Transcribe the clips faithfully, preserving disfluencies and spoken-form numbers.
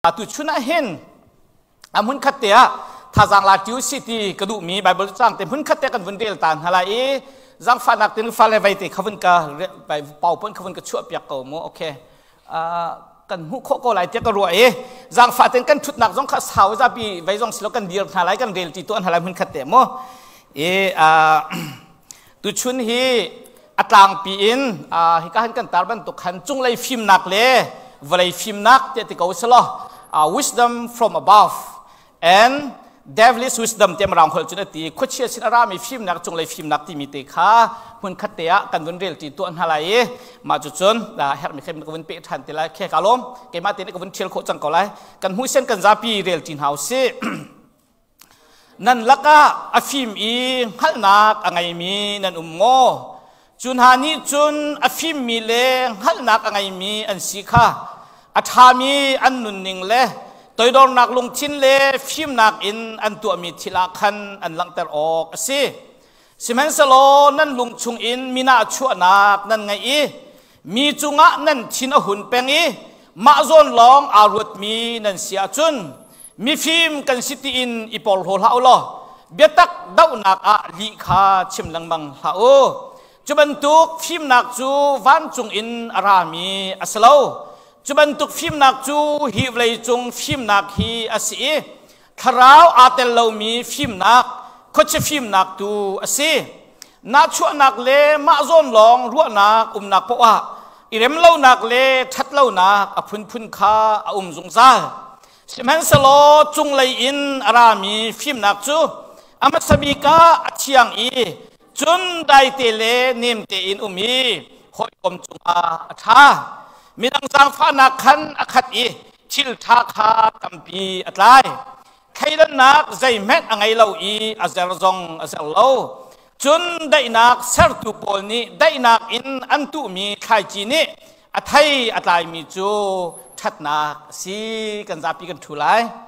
ตุชุนเห็นอามุนขัดเตะถ้าจังลาติวซิตี้กระดูมีไบเบิลจังแต่มุนขัดเตะกันวันเดียลตันฮะไรจังฟันนักเตะฟันเลยไปเตะเขาวันกะไปเป่าพ้นเขาวันกะชั่วเปียกเก่าโมโอเคกันหุโคโกไหลเตะก็รวยจังฟันเตะกันชุดหนักจังข้าสาวจะปีไว้จังสิโลกันเดียร์ฮะไรกันเรียลตีตัวฮะไรมุนขัดเตะโมเอตุชุนฮีอัตลังปีอินฮิการกันตาบันตุขันจุงเลยฟิล์มนักเลวเลยฟิล์มนักเตะที่เขาสโล wisdom from above and devilish wisdom เต็มรางคนจุนตีคุเชียสินารามีฟิล์มนักจุงเลยฟิล์มนักที่มีเตะขาหุ่นขัดเตะกันวันเรียลตีตัวฮะไรมาจุดจนเฮร์มิเข้มกันวันเปิดทันเตะไรแค่กาลมเกมาเตะกันวันเชียร์โคจังเขาไรกันหุ่นเส้นกันซาปีเรียลตีนเฮาส์นั่นละก็อฟิมอีฮัลนักอะไรมีนั่นอุ้มโง่จุนฮานีจุนอฟิมมีเลฮัลนักอะไรมีอันสิค่ะอัฐามีอันนุนนิงเลตัวดอนนักลงชินเลฟิมนักอินอันตัวมีทิลาคันอันลังเตอร์ออกสิสิมันสโลนั่นลุงชุงอินมีนาชั่วนักนั่นไงอีมีจุงะนั่นชินหุ่นเป็งอีมาโซนลองอารุดมีนั่นเสียจุนมีฟิล์มกันสิตีอินอีปอลโฮลาอุลอเบียตักดาวนักอาลีคาชิมลังบังฮาโอจุบันตุกฟิล์มนักจูวันจุงอินอารามีอัสลาวจุบันตุกฟิล์มนักจูฮิวเลยจุงฟิล์มนักฮีอาศีคราวอาเตลลาวมีฟิล์มนักคดเชฟิล์มนักตูอาศีนักชั่วนักเลมาโซนลองรัวนักอุมนักปะวะอิเรมลาวนักเลทัดลาวนักอพุนพุนคาอุมจงซาสิมันสโลจุงเลยอินอารามีฟิล์มนักจูอามัสบิกาอัจฉริอีจุนได้เตเลนิมเตอินอุมีหอยอมจุงอาชามีดังสังฟานักขันอคัดอีชิลทาคากัมปีอัตไลใครดันนักใจแม่งไงเล่าอีอาเซลซองอาเซลเล่าจุนได้นักเซอร์ตุโปลนี้ได้นักอินอันตุมีใครจีนี่อัทไทยอัตไลมีจูชัดนักสีกันจะปีกันทุไล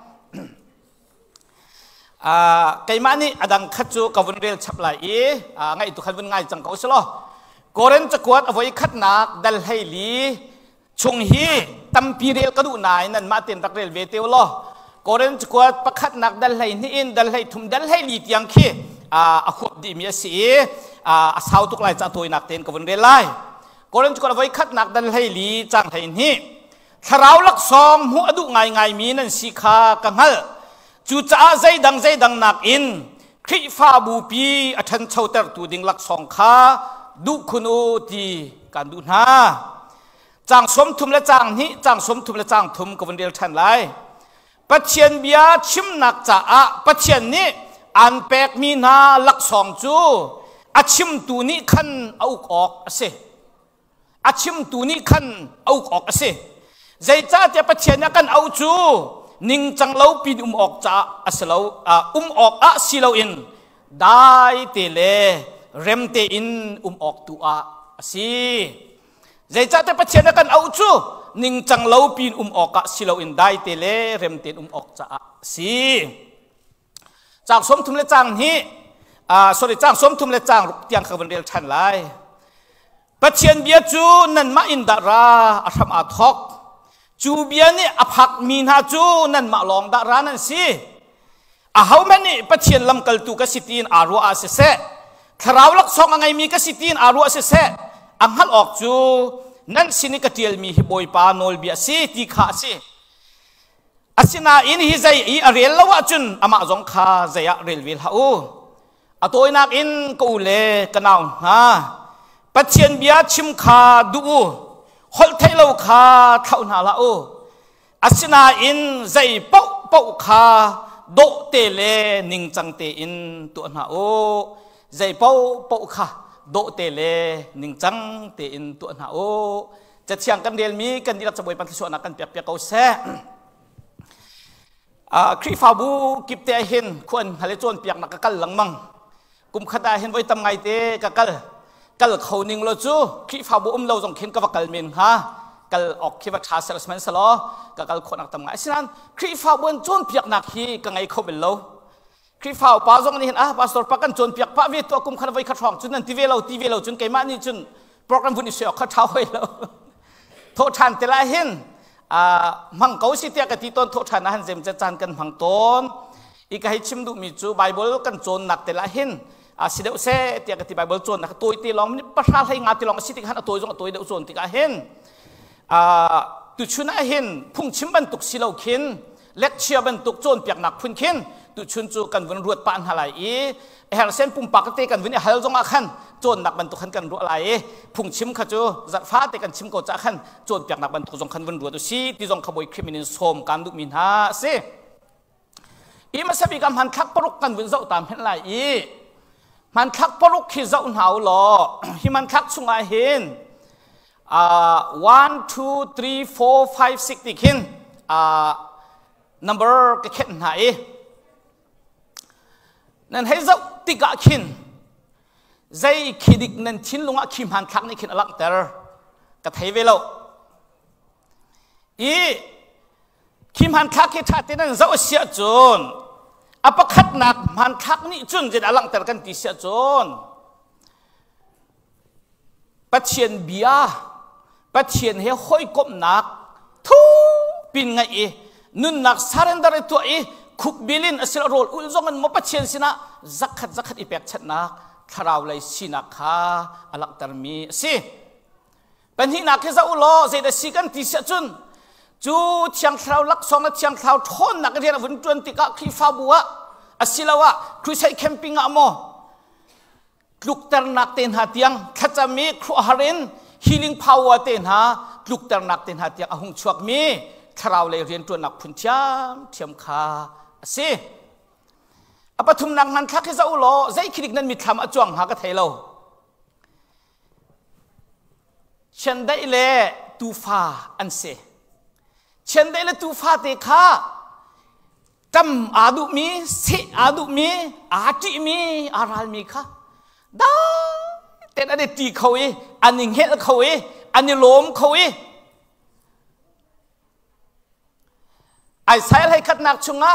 ไก่มานี่อดังขัดจูกับวันเรียลชับไหลไงตุขันวันไงจังเขาสโลโกเรนจะกวดเอาไว้ขัดนักดัลไฮลีชงฮีตัมปีเรียลกระดูนายนั่นมาเต็นตักเรียลเวเตวโลโกเรนจะกวดประคัดนักดัลไฮนี่อินดัลไฮทุ่มดัลไฮลีที่ยังขี้อาขวบดีมีสีอาสาวตุกไลจะตัวนักเต็นกับวันเรียลไลโกเรนจะกวดเอาไว้ขัดนักดัลไฮลีจังไฮนี่ถ้าเราลักซองหัวดุไงไงมีนั่นสิขากังหัลจูจ้าใจดังใจดังนักอินคริฟ้าบูปีอัฐันเช่าเตอร์ตูดิงลักซองขาดุคุนูตีการดูนาจางสมทุมและจางนี้จางสมทุมและจางทุมกับวันเดียวทันไรปัจเจียนเบียชิมนักจ่าอะปัจเจียนนี้อันแปกมีนาลักซองจูอาชิมตูนี้ขันเอาออกเสอาชิมตูนี้ขันเอาออกเสใจจ้าจะปัจเจียนกันเอาจูนิ่งจังเล่าปีอุ้มออกจ้าอัสเลาอุ้มออกอะสิเลาอินได้เตเลเรมเตอินอุ้มออกตัวสิใจจ้าจะปัจเจียนกันเอาจูนิ่งจังเล่าปีอุ้มออกอะสิเลาอินได้เตเลเรมเตอุ้มออกจ้าสิจากสมทุมและจางนี้อ่าสวัสดีจางสมทุมและจางเตียงขบวนเรียลชันไลปัจเจียนเบียจูนั่นมาอินดาราอาธรรมอาทอกจูเบียนี่อภักมีนาจูนั่นมาลองดารานั่นสิอาเขาแม่นี่ปัจเจียนลำกัลตุกสิตีนอารัวอาเสเสคราวลักซองไงมีกสิตีนอารัวอาเสเสอังฮัลออกจูนั่นสินิกเตียลมีฮิบอยปานอลเบียสิตีขาสิอาศินาอินฮิใจอีอาเรียลละวะจุนอามาจงขาใจอะเรียลวิลฮาอูอาตัวนักอินกูเลกันเอาฮะปัจเจียนเบียชิมขาดูฮอลเทลคาเท่านาละโออาศินาอินใจปอกปอกคาโดเตเลนิงจังเตอินตัวนาโอใจปอกปอกคาโดเตเลนิงจังเตอินตัวนาโอจะเชียงกันเดียลมีกันดีรับจะบวยปันส่วนนักกันเปียกเปียกเอาแซ่ครีฟาบูกิบเตเห็นควรฮัลโหลจวนเปียกนักกัลหลังมังกุมขดาเห็นไว้ทำไงเตกัลกัลเขาหนึ่งเราจูครีฟาบูอุ้มเราส่งเข็นกับกัลมินฮะกัลออกคิดว่าชาเซลส์แมนสโลกัลคนนักทำไงฉะนั้นครีฟาบูจวนเปียกนักฮีกังไงเขาเป็นเราครีฟาป้าส่งนี่เห็นอ่ะป้าสโตร์ปักกันจวนเปียกป้าเวตัวกุมขดาไว้ขัดฟองจุนนั่นทีเวเราทีเวเราจุนเกมานี่จุนโปรแกรมฟุตนิเชียขัดเท้าไว้เราโทษทันแต่ละเห็นมังเกาสิเตียกติต้นโทษนะฮันเจมจะจานกันพังต้นอีกให้ชิมดูมีจูไบเบิลกันโจนหนักแต่ละหินอาสิเดวเซเตียกติไบเบิลโจนนักตัวตีลองมันประชาให้งานตีลองสิติขันตัวจงตัวเดวโจนติกาหินตุชุนหินพุ่งชิมบรรทุกสิเลวขินเล็กเชียบรรทุกโจนเปียกหนักพุ่นขินตุชุนจูกันวันรวดปานหลายอีเฮลเซนปุ่มปากเตกันวันนี้เฮลจงอาขันโจนหนักบรรทุกขันกันรัวไหลพุ่งชิมขจูจัดฟ้าเตกันชิมก็จะขันโจนเปียกหนักบรรทุกจงขันวันรัวตุสีที่จงขบวยคริมินินโสมการดุมินหาเซอีมาสบิกรรมหันคักปรุกกันวันเจ้าตามเห็นไรอีมันคักปรุกขี้เจ้าหนาวหล่อที่มันคักชุงอาเห็นอ่า one two three four five six ติขินอ่า number ก็เข็นหายนั่นให้เจ้าติกะขินใจขีดิกนั่นทิ้งลงอ่ะขีมันคักนี่ขินอลังเตอร์ก็เทเวลอีขีมันคักที่ท่าที่นั่นเจ้าเสียจนอปคัดหนักมันคักนี่จุนจะอลังเตอร์กันที่เสียจนปัจเจียนเบียปัจเจียนเฮห้อยกบหนักทุปินไงอีนุนหนักสารันดาร์ตัวอีคุกบิลินอสิลโรลอุลจงกันมปัจเจียนสินะจักขัดจักขัดอีเปกชัดนักคราวเลยสินักฮาอลังเตอร์มีสิเป็นที่นักที่จะอุโลเจดสิกันที่เสียจุนจูเชียงคราวลักษณะเชียงคราวทนนักเรียนวันจวนติกะขีฟ้าบัวอสิลาวะครูใช้แคมปิ้งอะโมลูกเตอร์นักเต็นหาเตียงขจามีครูฮารินฮีลิ่งพาวเต็นหาลูกเตอร์นักเต็นหาเตียงอาหงชวกมีคราวเลยเรียนตัวนักพุ่นช้ำเทียมคาสิอปทุมนังมันคักให้เจ้าอุโลใจคิดนั้นมีคำอจวงหากระเทยเราฉันได้เล่ตูฟ้าอันเสฉันได้เล่ตูฟ้าเตค่ะจำอาดุมีเสอาดุมีอาจิมีอาราลมีค่ะได้แต่อันนี้ตีเขาเออันนี้เห็ดเขาเออันนี้ล้มเขาเอไอ้สายให้ขัดหนักชงะ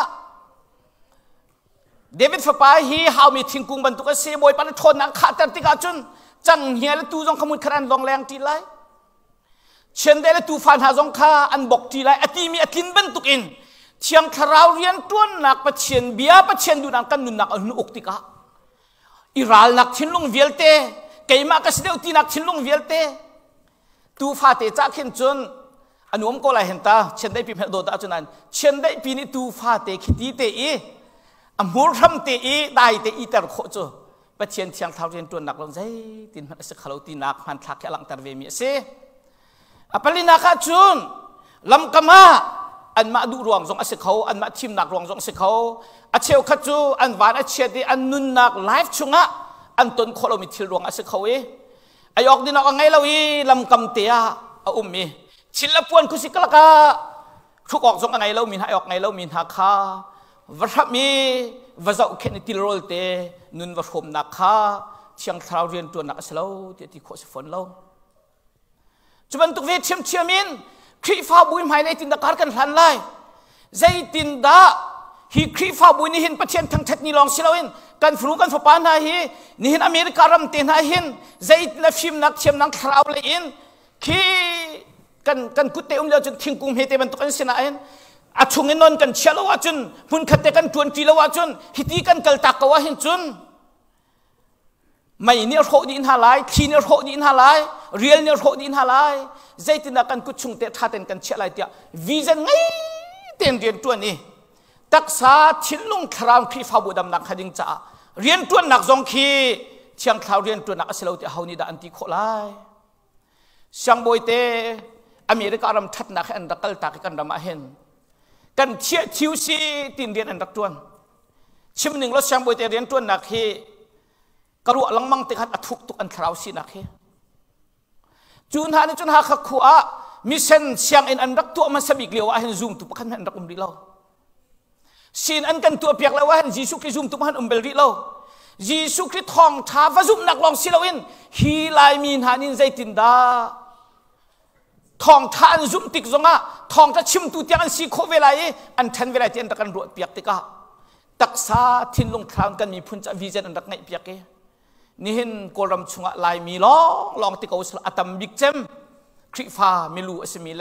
เดวิดฟ้าไปฮีฮาวมีทิ้งกุ้งบรรทุกเสียบอยปันทนนักขาดแต่ติกาจุนจังเฮียและตูจงขมุนขรันลองแรงทีไรเช่นเดลตูฟันหาจงข้าอันบอกทีไรอติมีอตินบรรทุกอินเชียงคราวเรียนต้นนักปะเชียนเบียปะเชียนดูนักกันนุนนักอนุอกติกาอิรัลนักทิ้งลงเวลเตเกี่ยมากระเสด็จตีนักทิ้งลงเวลเตตูฟาเตจากเห็นจนอันนู้มก็เลยเห็นตาเช่นได้ปีเพดโดดอาจุนันเช่นได้ปีนี้ตูฟาเตคิดดีเตอีอมูรำเตอีได้เตอีแต่โคจปะเชียนเชียงคราวเรียนต้นนักลงใจตินมันสักขลุ่ตีนักมันทักแค่หลังตะเวมีเสอปลินาคาจุนลำกมาอันมาดูรวงจงอาศัยเขาอันมาทิมนักรวงจงอาศัยเขาอาเชียวขจูอันวานอาเชียดีอันนุนนักไลฟ์ชุงะอันต้นโคลมิทิลรวงอาศัยเขาเอไอออกดินออกไงเราอีลำกำเตียอุ้มมีชิลปวนคุสิกละกะทุกออกจงไงเรามีหาออกไงเรามีหาคาวะมีวะเจ้าเคนติโรลเตนุนวะพรมนักคาเชียงคราวเรียนตัวนักอาศัยเราเดี๋ยวที่โคสิฝนเราจุบันตุกเวทเชียมเชียมินครีฟ้าบุยไม่ในตินดาการกันทันไล่ใจตินดาฮีครีฟ้าบุยนี่เห็นประเทศทั้งเทศนี่ลองสิเราเห็นกันฟรูกันฝปานหาฮีนี่เห็นอเมริการำเตนหาเห็นใจนับฟิมนักเชียมนักคราวเลยอินคีกันกันกุเตอุมเลี้ยวจนทิ้งกุมเฮเตบันตุกันสินะเห็นอาชงเงินนนกันเชลวาจุนมุนขัดเตกันทวนจีลวาจุนฮิตีกันกัลตักวาเห็นจุนไม่เนี่ยโหดินหาไลคีเนี่ยโหดินหาไลเรียลเนี่ยโหดินหาไลใจตินักกันกุชงเตท่าเต็นกันเชลัยเตียวิจันไงเต็นเรียนตัวนี้ตักษาทิ้งลงคราวคีฟ้าบุดำนักขดิงจ้าเรียนตัวนักจงคีเชียงคราวเรียนตัวนักเสลาวเตียเฮานี่ดาอันติโคไลเชียงบอยเตอเมริการำทัดนักอันดักกัลตักกันดำมาเห็นกันเชี่ยทิวซีตินเรียนอันดักตัวชิมหนึ่งรถเชียงบอยเตเรียนตัวนักฮีกระดูกลังมังติดขัดทุกทุกอันคราวสินักเฮจุนหานี่จุนหาขักขวามิเซนเสียงอันรักตัวมันสบิกเลียวว่าเห็นซูมตุกขันอันรักอุ้มริโลสินอันกันตัวเปียกแล้วว่าเห็นยิสุคริซูมตุกขันอุ้มเบลริโลยิสุคริทองท้าฟาซุมนักลองสิลาวินฮีไลมีนหานินใจตินดาทองท้าอันซุมติกจงะทองท้าชิมตุเตียงอันสีโคเวลัยอันทันเวลัยเตียนตะกันรวดเปียกติกะตักษาทิ้งลงคราวกันมีพุ่นจะวิจัยอันรักไงเปียกเกนี่เห็นกรำชงะลายมีล้อลองติกเอาสละอัตมบิกเจมคริฟ้าไม่รู้อสมีเลย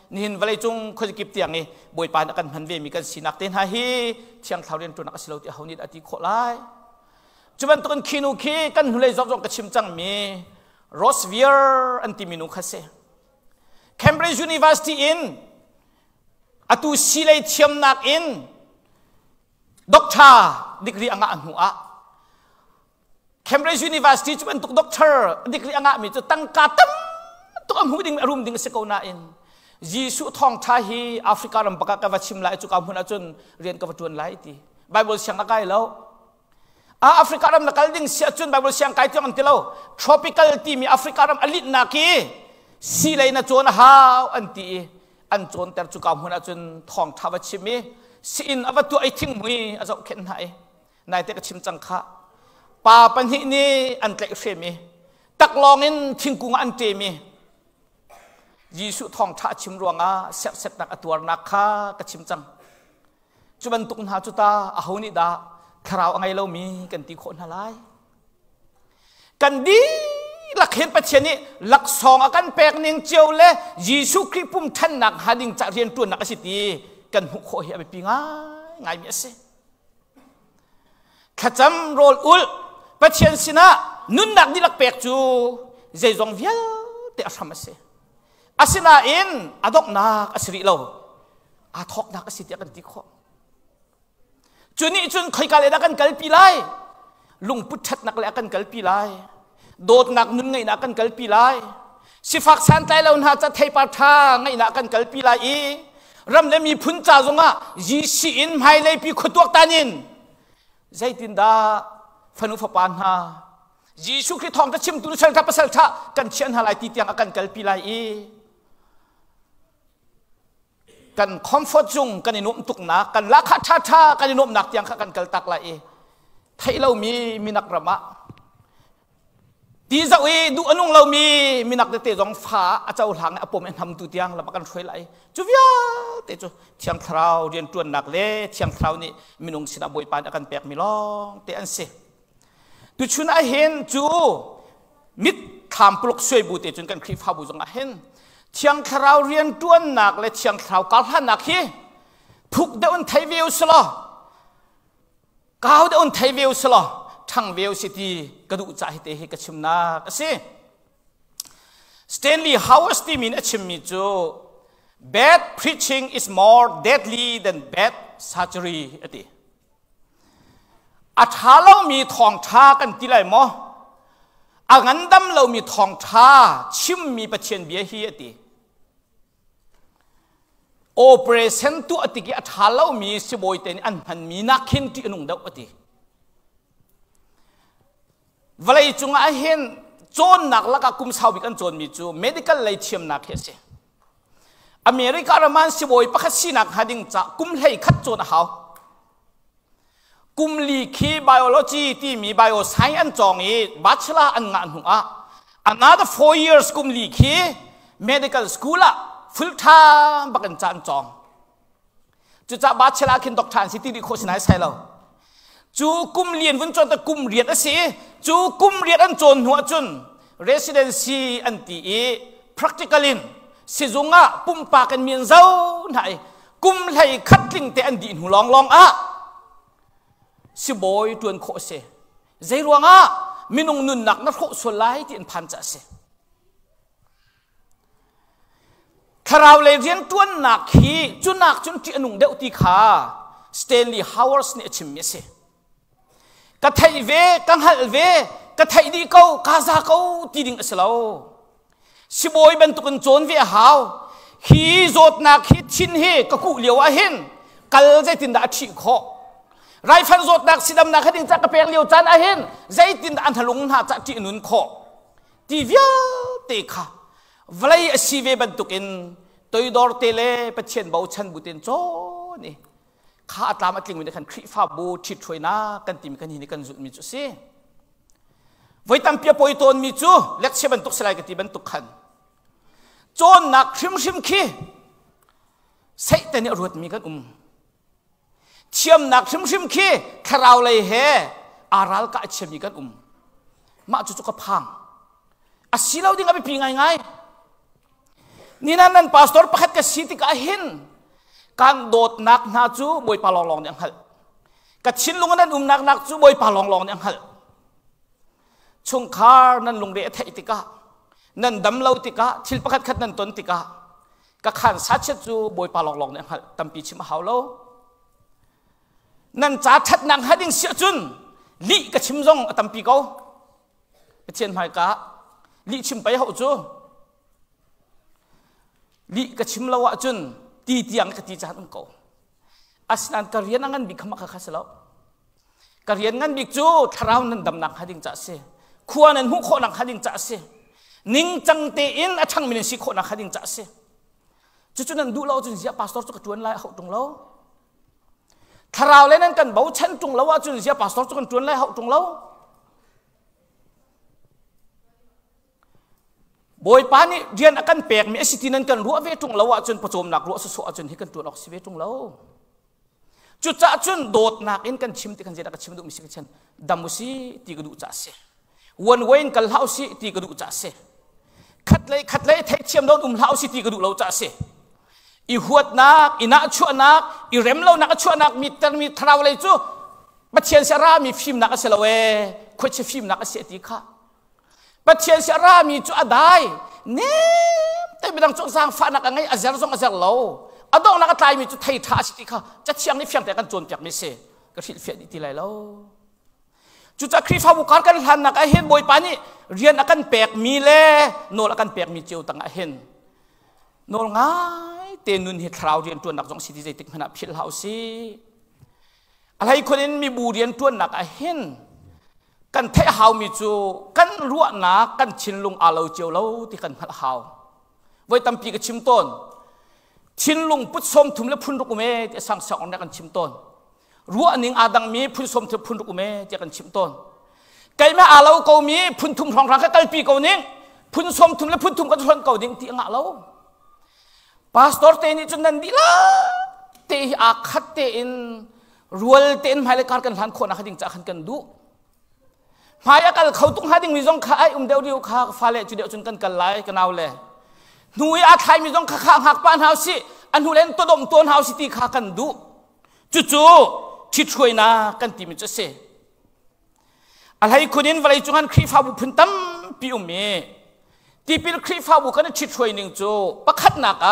นินวลัยจงคนจะกิบเตียงนี่บอยปานกันพันเวมีกันสินักเต้นฮาฮีเชียงทาวเรียนตัวนักสิเราที่เขานี่อธิโคไลจุบันตัวกันคินุคีกันหุ่นเลยจอกๆกับชิมจังมีโรสเวียร์อันติมินุคาเซ Cambridge University in อตุสิเลเทียมนัก in ด็อกเตอร์ดีกรีอ่างอันหัว Cambridge University จุบันตุกด็อกเตอร์ดีกรีอ่างมีจุดตั้งกาตั้มตุกอันหัวดิ่งอารมณ์ดิ่งเสกเอาหน้า in ยิสุทองท้าฮีแอฟริกาลำบากกับวัชิมไลจุกอันหุ่นจนเรียนกับวัตถุนไลที่ไบเบิลเสียงอะไรแล้วแอฟริกาลำนักดิ่งเสียจนไบเบิลเสียงไกลที่มันที่เรา tropical ที่มีแอฟริกาลำอลิตนักฮีสิเลยนะจนฮาวอันที่อันจนแต่จุกอันหุ่นจนทองท้าวัชิมีสินอวัตถุไอทิ้งมืออาจจะเข็นหายนายเตกชิมจังค่ะป่าปัญหานี้อันเตกเฟมีตักลองอินทิ้งกุ้งอันเตมียิสุทองท้าชิมรวงอาเสพเสพนักตัวนักข้ากชิมจังจุบันตุกหาจุตาอาหูนิดาคราวไงเรามีกันตีคนอะไรกันดีหลักเห็นประเทศนี้หลักสองอาการแปลกเนียงเจียวเลยยิสุคริปุ่มท่านหนักหาดิ่งจะเรียนตัวนักสิตีกันหุกโขยไปปีง่ายง่ายเมียสิขจำโรลอุลประเทศสินะนุนหนักนี่หลักแปลกจูใจจงเวียเตะทำมาสิอาศินาอินอาดอกนักอาศิริโลอาทอกนักอาศิริกันติโคจุนี่จุนคอยกันเลยนักกันกัลปีไลลุงพุทธนักเลยกันกัลปีไลโดดนักนุนไงนักกันกัลปีไลสิฟักสันไตเราหน้าจะเทปาทาไงนักกันกัลปีไลอีรำเลยมีพุนจ่าจงอ่ะยีสิอินไม่เลยปีขตัวตานินใจตินดาฟันุฟปานฮายีสุคริทองจะชิมตุนเชลทับเชลทักันเชียนฮาไลติเตียงอากันกัลปีไลอีกันคอมฟอร์ตจุงกันอินุมตุกนักกันลักขัดท่ากันอินุมหนักยังกันกัลตักไลเอไทยเรามีมีนักระมะดีจะวีดูอนุงเรามีมีนักเตะจงฟ้าอาจจะหลังอปมเอ็นทำตุเตียงเราประกันช่วยไหลจูวิอาเตะจูเชียงคราวเรียนตัวนักเล่เชียงคราวนี่มีนุ่งสินาบอยปานอากันแปลกมีล้องเตะอันเสตุชุนอาเห็นจูมิดขามปลุกช่วยบูเตะจนกันคลิปฟาบูจงอาเห็นเชียงคราวเรียนตัวหนักและเชียงคราวก้าวหนักฮีทุกเดินไทยวิวสละก้าวเดินไทยวิวสละทั้งวิวสิตีกระดูกใจเตะให้กระชิมนักสิสแตนลีย์ฮาวส์ที่มีนักชิมมีจู bad preaching is more deadly than bad surgery อติอัฐาเรามีทองท้ากันที่ไรมั้งอางั้นดำเรามีทองท้าชิมมีประเชียนเบียฮีอติโอเปอเรชั่นตัวอติกิอัฐาเรามีสิบอยเตนอันพันมีนักขินที่อนุงดาวอติเวลาจุงอาเห็นโจนนักลักกุมสาวบิกันโจนมีจู medical เลยเทียมนักเฮเซอเมริกาละมันสิบอยปักสินักหาดิ่งจะกุมเลยคัดโจนเขากุมลีคีไบโอโลจีที่มีไบโอไซน์อันจองอีบัชลาอันงานหัว another four years กุมลีคี medical school ละ full time บักันจานจองจุดจะบัชลาคินดอกทานสิที่ดีโคชนายใช่เราจูกุมเรียนวันจนแต่กุมเรียนอ่ะสิจูกุมเรียนอันจนหัวจน residency อันตี practicalin สิจงอ่ะปุ่มปากันเมียนเจ้าไหนกุมไหลคัดลิงแต่อันดีหูลองลองอ่ะสิบอยตัวโคเสใจรวงอ่ะมินงนุนหนักนักโคสลายที่อันพันจ่าเสคราวเลยเรียนตัวหนักฮีจุนักจุนที่อนุงเดวตีขาสเตนลีย์ฮาวส์เนี่ยชิมเมเสกระไทยเวกังหัลเวกระไทยดีเขากาซาเขาตีดิ่งสลาวสิบอยเป็นตุกันโจนเวหาวฮีโจดนักฮีชินเฮกะกุเลียวอาเห็นกัลใจตินดาชิโคไรฟันโจดนักสิดำนักให้ดิ่งจักกระเปียงเลียวจันอาเห็นใจตินดาอันทะลุงหาจักจีนุนโคตีเวียเตค่ะวลัยอชีเวเป็นตุกินตัวดอร์เตเลเป็นเชียนเบาชันบุตินโจนี่ข้าตามอัตลิงวินกันคริฟ้าบูทิดช่วยนะกันติมกันหินกันจุดมิจุสิไว้ตั้มเปียปอยตนมิจุเล็กเชบันตุกสลายกันติบันตุกขันโจนนักชิมชิมขี้ใส่แต่เนี่ยรวดมีกันอุ้มเชื่อมนักชิมชิมขี้คราวเลยเฮอารัลก็เชื่อมมีกันอุ้มมาจุจุกพังอาศิเราดิ้งกับปีง่ายง่ายนี่นั่นนั่นพาสตอร์ประคัดกับสิทธิกาหินการโดดนักนาจูบอยปาลองลองอย่างหัลกับชิ้นลุงนั้นอุ้มนักนักจูบอยปาลองลองอย่างหัลชงคาร์นั่นลุงเรียเทติกานั่นดำเลาติกาทิลประคัดขัดนั่นต้นติกากับขันสัตว์จูบอยปาลองลองอย่างหัลตั้มปีชิมหาวโลนั่นจ่าทัดนางฮัดดิ้งเสียจุนลีกับชิมซงตั้มปีเขาไปเชียนหายกาลีชิมไปหาวจูลีกับชิมลาวะจุนตีเตียงกับตีจานก็อาศัยการเรียนงั้นบิ๊กขมักข้าศึกแล้วการเรียนงั้นบิ๊กจูทาราวนั้นดำนักฮัดดิ้งจ่าเสขวานั้นหุโคนักฮัดดิ้งจ่าเสนิ่งจังเตอินอาชังมินสิโคนักฮัดดิ้งจ่าเสจุดจุดนั้นดูเราจุนเสียพาสตอร์จุกจวนไล่เขาตรงเราทาราวเล่นนั้นกันบ่าวเช่นตรงเราว่าจุนเสียพาสตอร์จุกจวนไล่เขาตรงเราบอยปานี่เรียนอาการแปลกมีสิทธินั้นกันรู้ว่าเวทุงเราว่าจนประจมหนักรู้ว่าสุดๆจนที่กันตัวออกสิเวทุงเราจุดจ้าจนโดดหนักอินกันชิมที่กันเจดกันชิมดูมิสิกันดำมุสีตีกระดูจ้าเสวันเว้นกันเล่าสิตีกระดูจ้าเสขัดเลยขัดเลยเทคเชียมโดนอุ้มเล่าสิตีกระดูเราจ้าเสอีหัวนักอีนักชั่วนักอีเร็มเรานักชั่วนักมีแต่มีทราวเลยจู่บัดเชียนเสรามีฟิล์มนักเสลเวคุยเชฟิล์มนักเสตีข้าปัจเจียนเสรามีจุดได้เนี่ยแต่ไม่ต้องจงสร้างฝันนักไงอาจารย์จงอาจารย์เราอดองนักตายมีจุดไทยท่าสิที่เขาจะเชียงนี่เพียงแต่กันโจนเปียกไม่เสก็ฟิลเฟียดีที่ไรแล้วจุดจะครีฟ้าบุกการกันหันนักเห็นบอยปานี่เรียนนักกันแปลกมีเล่โนนักกันแปลกมีเจียวตั้งเห็นโนง่ายเตนุนเฮทราวเรียนตัวนักจงสิที่ใจติดขนาดพิลเฮาสิอะไรคนนี้มีบูเรียนตัวนักเห็นกันเทหาวมีจูกันรัวนากันชินลุงอาเลาเจียวเลาที่กันพัดหาวไว้ตั้มปีกับชิมต้นชินลุงพุทธสมถุมและพุนรุกเมจะสั่งสอนในกันชิมต้นรัวนิงอาดังมีพุทธสมถุมพุนรุกเมจะกันชิมต้นไก่แม่อาเลาเกามีพุนถุมทองรังแค่ไก่ปีเกานิ่งพุนสมถุมและพุนถุมกันชนเกานิ่งที่อ่างอาเลาพาสตอร์เตนี่จนนันดีละเตะอาคัดเตอินรัวเตอินหมายเลขการกันหันคนอาคัดดิ่งจะขันกันดูพายากาเขาตุ้งหาดิ่งมีจงข้าไออุ้มเดียวเดียวข้าฟ้าเล่จุดเดียวจนกันกันไล่กันเอาเลยหนุ่ยอาไทยมีจงข้าข้าหักปานเฮาสิอันหูเล่นตัวดมตัวเฮาสิตีข้ากันดูจู่ๆที่ช่วยนากันตีมันจะเสอะไรคนนี้วันจุงอันครีฟ้าบุพันตั้มปีอุเมตีปีครีฟ้าบุกันที่ช่วยหนึ่งจู่ประคัดนักอ่ะ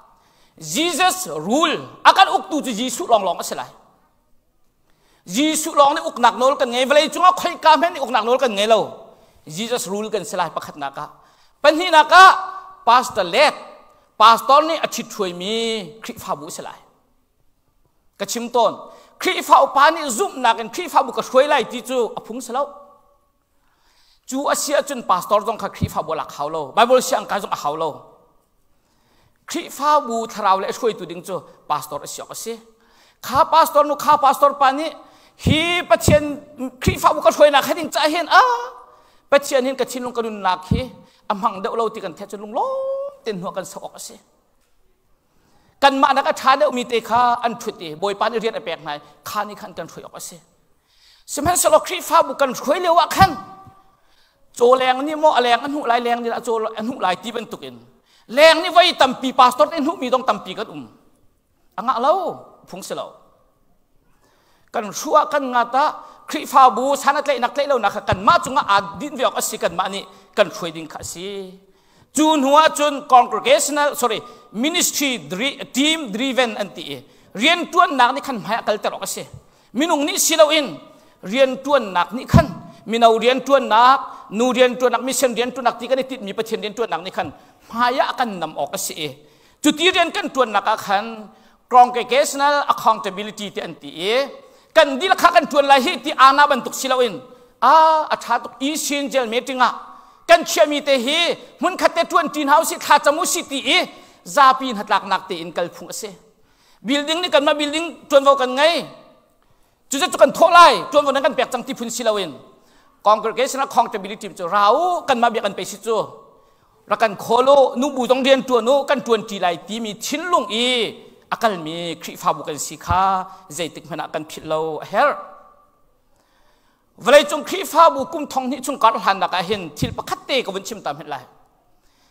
Jesus rule อาการอุกตูจะยิสุลองลองก็เสร็จยิสุลองนี่อุกหนักโนลกันไงเวลาจุงอ่ะใครกล้าแม่นี่อุกหนักโนลกันไงเรา Jesus rule กันเสร็จประคัดนักอ่ะปัญหานักอ่ะ pastor เล็ก pastor นี่อาชิตช่วยมีครีฟ้าบุเสร็จกระชิมต้นครีฟ้าปานี่ซุ่มนักกันครีฟ้าบุกช่วยไล่ที่จู่อพุ่งเสร็จจู่อาเซียจน pastor จงข้าครีฟ้าบุหลักเขาเราไบเบิลเสียงการจงเขาเราครีฟ้าบุทาราวเล่ช่วยตัวดิ้งจู่ pastor เสียก็เสียข้า pastor นุข้า pastor ปานี่ฮีปัจเจียนครีฟ้าบุกช่วยนักให้ดิ้งใจเห็นอ่ะปัจเจียนเห็นกระชินลงกระดุนนักฮีอำหังเดาเราตีกันแทบจะลงล้อเต็นหัวกันสอกก็เสียกันมานักชาเดมีเตคาอันชุดเดบอยปานเรียนไอแปลกไหนข้านี่ขันกันช่วยออกก็เสียสมัยสลบครีฟ้าบุกันช่วยเร็วอ่ะขันโจแรงนี่โมแรงอันหุลายแรงนี่ละโจอันหุลายตีเป็นตุกินแรงนี่ไว้ตั้มปีปาสตอร์อันหุมีต้องตั้มปีกันอุ้มอ่างะเล่าพุงเสลากันชัวกันงาตาครีฟ้าบุสานักเล่นักเล่เรานักกันมาจุงอาดินเวียกอสิกันมานี่กันช่วยดิ้งข้าสิจูนหัวจูน congregational sorry ministry team driven อันที่เรียนตัวนักนี่ขันหายกัลเตอร์ก็เสียมินุงนี่สิเราอินเรียนตัวนักนี่ขันมินาเรียนตัวนักนูเรียนตัวนักมิเชนเรียนตัวนักที่กันติดมีประเทศเรียนตัวนักนี่ขันหายกันนำออกก็เสียจุดที่เรียนกันตัวนักขัน congregational accountability ที่อันที่กันดีละขันตัวอะไรที่อาณาบรรทุกสิเราอินอ่าอาชาตุอีเซนเจลเมติงะกันเชื่อมีแต่ฮีมันขัดแต่ทวนจีนเฮาสิขาดจมูกสิตีซาปีนหัดหลักหนักตีอินกัลพุงเสบิลดิ้งนี่กันมาบิลดิ้งจวนเรากันไงจุดจะจุกันโทไล่จวนวันนั้นกันแปลกจังที่พุนศิลาวิน congregational accountability จะเรากันมาเบียกันไปสิจูรักกันโคโลนูบูต้องเรียนตัวนูกันทวนจีไลตีมีชิ้นลุงอีอากัลมีครีฟ้าบุกันสิขาใจติดมันกันผิดเราเฮร์เวลาจงครีฟ้าบุกุมทองนี่จงการหันนักเห็นทิลประคัตเตกับวันชิมตามเห็นไร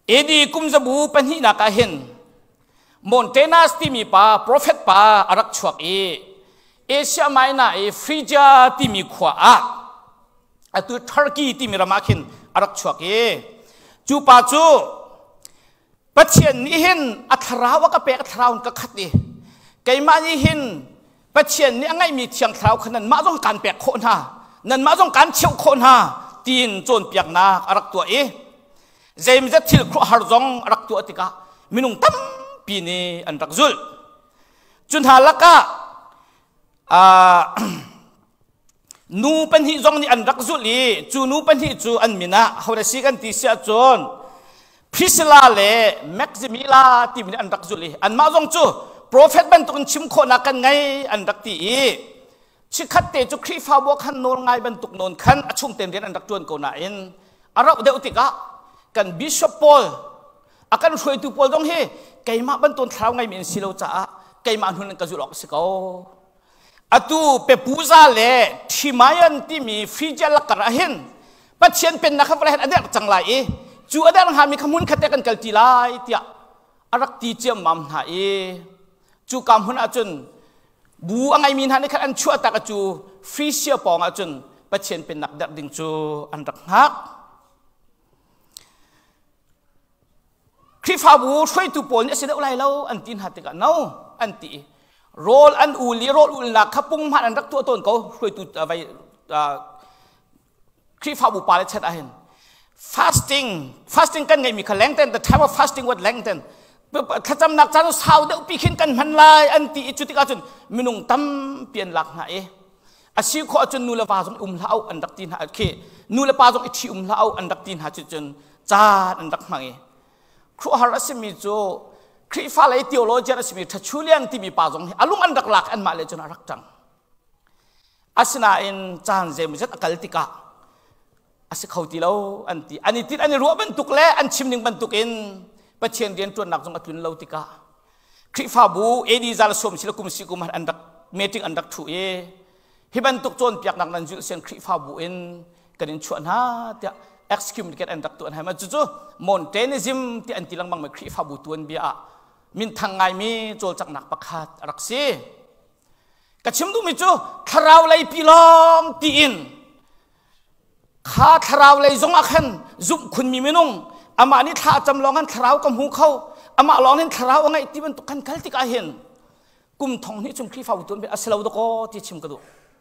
เอดีกุมจะบูเป็นหินักเห็นมอนเตนัสที่มีป่าโปรเฟตป่าอารักชวกเอเอเชียไม่น่าเอฟริจาที่มีขวาอะตัวทาร์กีที่มีรามาขินอารักชวกเอจูป่าจูปัจเจียนนี่เห็นอัทราวกเปกอัทราวนกขัดดิไกมานี่เห็นปัจเจียนนี่ไงมีเชียงทราวขนาดมาต้องการเปียกโคนฮะนั่นมาต้องการเชี่ยวโคนฮะตีนโจนเปียกนาอารักตัวเอเจมส์ทิลครัวฮาร์จงอารักตัวติกามินุงตั้มปีนี้อันรักจุลจุนหาลักะนูเป็นที่จงนี่อันรักจุลีจูนูเป็นที่จูอันมินะเขาได้สิกันที่เสียจนพิศลาเล่แม็กซิมิลาที่มีอันรักจุลีอันมาจงจูโปรเฟตเป็นตุนชิมโคนักกันไงอันรักตีชิคัดเตจูครีฟาบวกขันโนนไงเป็นตุกโนนขันอชุมเต็มเรียนอันรักจวนโกนาอินอารักเดอุติกะกันบิชอปพอลอาการช่วยตัวพอลต้องเฮไก่มาเป็นตุนเท้าไงมีสิโลจ้าไก่มาหุ่นกันจุลอกสิเขาอตูเปปูซาเล่ที่มายันที่มีฟิจิลักกระเห็นปัจเจียนเป็นนักขับรถอันเดียจังไรจูอันเดียร์หามีขมุนขัดเตกันกัลติไลเตียอารักตีเจียมมัมหาเอจูกำหุ่นอาจุนบูอังไงมีนหาในขันอันชั่วตากจูฟิเชียปองอาจุนปัจเจียนเป็นนักดักดิงจูอันรักฮักคริฟาบูช่วยตัวปนเนี่ยเสียดายแล้วอันตีนหัดกันเนาอันตีโรลอันอูลีโรลอูลนักขปุ่งมาอันรักตัวตนเขาช่วยตัวไปคริฟาบูปาเลเชตอาเห็น fasting fasting กันไงมีขันแรงเต้น the time of fasting วัดแรงเต้นถ้าจำหนักจานสาวเดี๋ยวปีขึ้นกันมันลายอันตีจุดที่กาจนมินุงตั้มเปลี่ยนหลักหาเออาชีพเขาจนนูเลปาจงอุ้มเท้าอันรักตีนหาเคนูเลปาจงอิทธิอุ้มเท้าอันรักตีนหาจุดจนจานอันรักมาเอครูฮารัสมีโจคริฟาเลติโอโลจีรัสมีทัชชูเลียนที่มีป่าจงอารมณ์อันรักหลักอันมาเลยจนรักจังอาศนาอินจานเจมิจัดอักลติกาอาศัยเขาตีเราอันตีอันนี้ติดอันนี้รัวบรรทุกเล่อันชิมหนึ่งบรรทุกอินปัจเจียนเรียนตัวนักจงอัตุนเราติกาคริฟาบูเอดีซาลสมศิลกุมสิกุมอันรักเมติงอันรักถุเอฮิบรรทุกโจนเปียกนักนันจุเซนคริฟาบูอินกันอินชวนฮะเดียexcommunicate อันรักตัวอันให้มาจู่ๆ Montanism ที่อันที่ลังบังมาคริฟาบูตัวนี้อ่ะมินทางไงมีโจลจากนักประคาดรักษีกระชิมดูมิจู่ทาราวเลยปีลองตีอินข้าทาราวเลยจงอักขันจุ่มคุณมีมินุงอามานี่ท่าจำลองกันทาราวกับหูเขาอามาลองเห็นทาราวไงที่มันตุกันกัลติกาเห็นกุมทองนี่จุ่มคริฟาบูตัวนี้อาศัยเราตะโกที่ชิมกระดู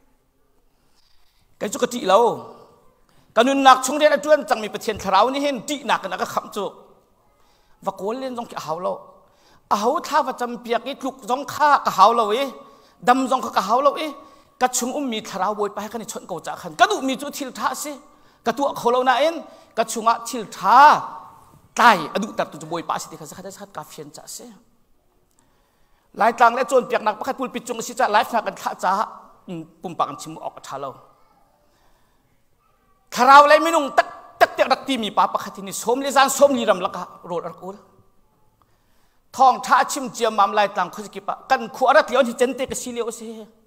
กันจุกติเราการนุนนักชงเรียนจวนจังมีประเทศทาราวนี่เห็นดีนักนักก็ขำจุว่าโกลเล่นจงเกี่ยวเราเอาท่าประจำเปียกอีกลุกจงฆ่ากะเขาเราเอ๊ดำจงฆ่ากะเขาเราเอ๊กระชงอุ้มมีทาราวบอยไปกันในชนเก่าจากขันกระดูมีจุดทิลท่าสิกระตัวเขาเราหน้าเอ็นกระชงอ่ะทิลท่าตายอดุตัดตัวบอยไปสิที่เขาจะได้ชัดกาเฟียนจ่าสิหลายต่างและจนเปียกนักประคัดปูนปิดจงสิจ่าไลฟ์นักกันข้าจ่าปุ่มปากกันชิมออกกระทาเราทาราวเลยไม่นุ่งตักตักเตียรักตีมีป้าประคัดที่นี่สมเลจานสมลีรำลักะโรดรักอุลทองท่าชิมเจียมมามลายต่างคนสกิปะกันขวารักเลี้ยวที่เจนเตกสิเลี้ยวสิ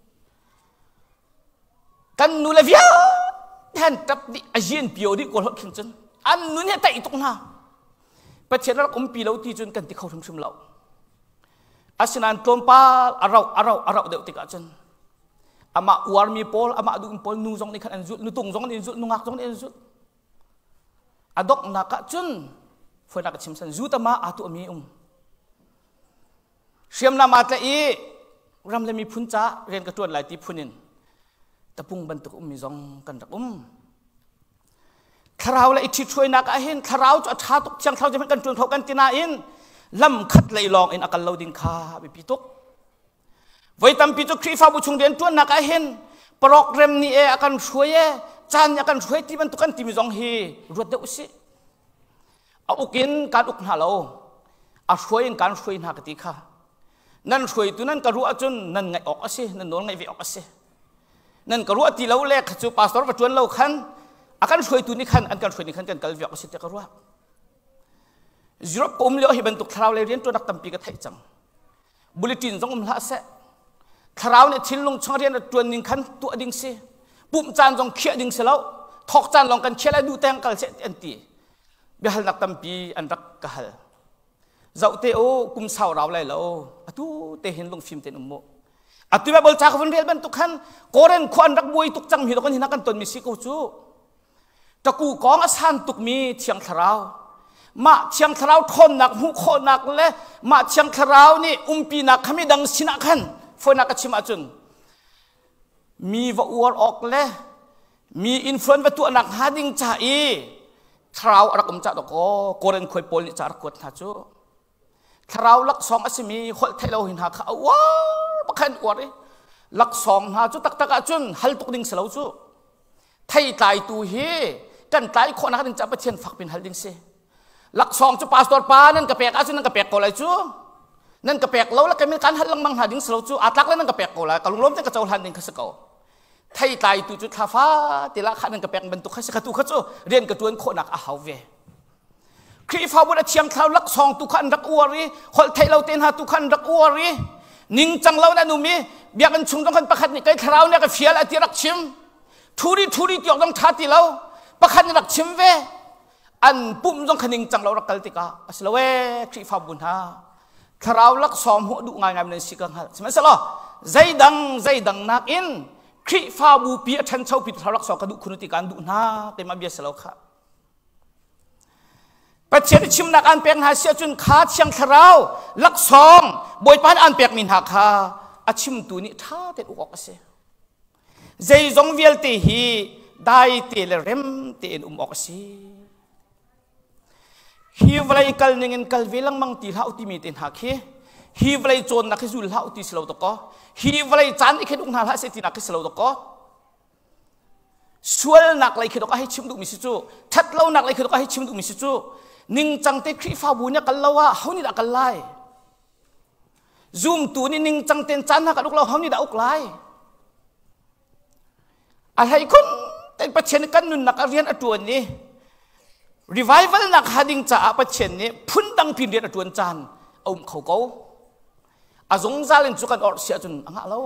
กันนูเลวิอาแทนตับดิอาเจียนเปียวดิโกลขินจนอันนู้นเนี่ยแต่อีตรงน่ะประเทศเราอมปีเราตีจนกันที่เขาทำชิมเราอาศัยนั้นตรงป้าอาเราอาเราอาเราเดือดติกาจนอามาอวารมีพอลอามาดูพอลนูจงนี่ขันจุดนูตรงจงนี่จุดนูงักจงนี่จุดอดอกนักจนฝนนักชิมสันจุดอามาอาตุอามีอุมเชื่อมนามาตะอีรำเลยมีพุนจ้าเรียนกระตุ้นหลายตีพุนินตะปุงบรรทุกอุมมีจงกันรักอุมทาราวเลยอิทธิช่วยนักอาหินทาราวจะท้าตุกเชียงเท้าจะเป็นกันจวนเขากันตินาอินลำคัดเลยลองอินอาการเราดินคาไปพิทุกไว้ตามพิจุครีฟาบุชงเรียนตัวนักเห็นโปรแกรมนี้เออาการช่วยจานอาการช่วยที่มันตุกันที่มีจงฮีรวดเดียวสิเอาอุกินการอุกหาเราเอาช่วยการช่วยนักติค่ะนั่นช่วยตัวนั้นก็รู้อาจุนนั่นไงออกสินั่นโน้นไงวิออกสินั่นก็รู้ที่เราเล็กจู่ปาสตอร์ประจวนเราขันอาการช่วยตัวนี้ขันอันการช่วยนี้ขันกันกัลวิออกสิแต่ก็รู้ยุโรปกุมเลี้ยวให้บรรทุกทราวเลยเรียนตัวนักตั้มปีกระไทยจังบุลเลตินจงอุ้มละเสะทราวเนี่ยทิ้งลงช่องเรียนตัวนิ่งขันตัวดิ่งสิปุ่มจานจงเขี่ยดิ่งเสแล้วทอกจานลองกันเขี่ยแล้วดูแตงกันเสะอันตีเบลนักตั้มปีอันรักกะฮัลเจ้าเตโอกุมสาวเราเลยแล้วอะตูเตเห็นลงฟิล์มเต็นอุโมอะตูแบบบอลจากวันเรียนเป็นตุกขันโกเรนควันรักบุยตุกจังมีตุกันที่นักกันตนมีสิกูจูตะกูกองอาสันตุกมีเชียงคราวมาเชียงคราวทนหนักหูโคหนักเลยมาเชียงคราวนี่อุ้มปีนักขมิดังสินักขันฝนนักชิมาจุนมีวัวออกเลยมีอินฟลูเอนซ์ตัวหนักหาดิ่งจ่าอีคราวรักอมจ่าตะโกโกเรนคอยโพลิจ่ารักกดหาจูคราวลักสองอาศัยมีคนไทยเราเห็นหาเขาว้าวประคันอวดเลยลักสองหาจูตักตักอาจุนฮัลตุกดิ่งเสลาจูไทยตายตัวเฮกันตายคนนักดิ่งจ่าประเทศฝักเป็นฮัลดิ่งเสลักสองจูปาสตอร์ปานั่นกระเปกอาจุนนั่นกระเปกโกลายจูนั่นกระเปกเราแล้วก็มีการฮัลลังมังหาดิ่งเสลาจูอัตลักแล้วนั่นกระเปกโกลายกะลุงล้มนั่นกระเจ้าฮัลดิ่งข้าศึกเอาไทยตายตัวจุดข้าฟ้าตีละขันนั่นกระเปกบรรทุกข้าศึกตัวข้าจูเรียนกระตุ้นคนนักอาหาวเวครีฟ้าบุตรเชียงคราวลักสองตุขันรักอวรีคนไทยเราเต้นหาตุขันรักอวรีนิ่งจังเรานั่นนุ่มีเบียกันชุงต้องกันประคันนี่ไกคราวเนี่ยก็เฟียลอติรักชิมทุรีทุรีที่ออกต้องทัดที่เราประคันรักชิมเวอันปุ่มต้องขันนิ่งจังเรารักกัลติกาอสละเวครีฟ้าบุญฮาคราวลักสองหัวดุง่ายง่ายมันสิกังฮัลใช่ไหมสละใจดังใจดังนักอินครีฟ้าบุปีฉันเช่าปิดคราวลักสองกระดูกคุณติการดุนาเต็มมาเบียสละค่ะประเทศชิมนักอันเปียกหาเสียจุนขาเชียงคราวลักสองบอยปานอันเปียกมินหักฮาอาชิมตัวนี้ท่าเด็ดอุกอกเสียใจจงเวียลตีฮีได้ตีเลเรมตีอุมอกเสียฮีวไลกัลนิงินกัลเวลังมังตีเท้าตีมีเต็นหักเฮฮีวไลโจนนักขิจุลเท้าตีสลาวตะกอฮีวไลจันอีกแค่ดุงนาลาเสตีนักขิสลาวตะกอส่วนนักไลขิดอกให้ชิมดุมิสิจูทัดเล่านักไลขิดอกให้ชิมดุมิสิจูนิ่งจังเตครีฟ้าบุญเนี่ยกันละว่าเขานี่ด่ากันไล่ซูมตัวนี่นิ่งจังเต็นจันทร์กันลูกเราเขานี่ด่าอุกไล่อะไรคนแต่ประเทศกันนุนนักเรียนอดวนนี่รีไวฟ์นักฮาดิงจ่าประเทศนี้พุ่นดังพินเรียนอดวนจันเอาเขาเก้าอาจงซาเลนจุกันออกเสียจนอ่างเรา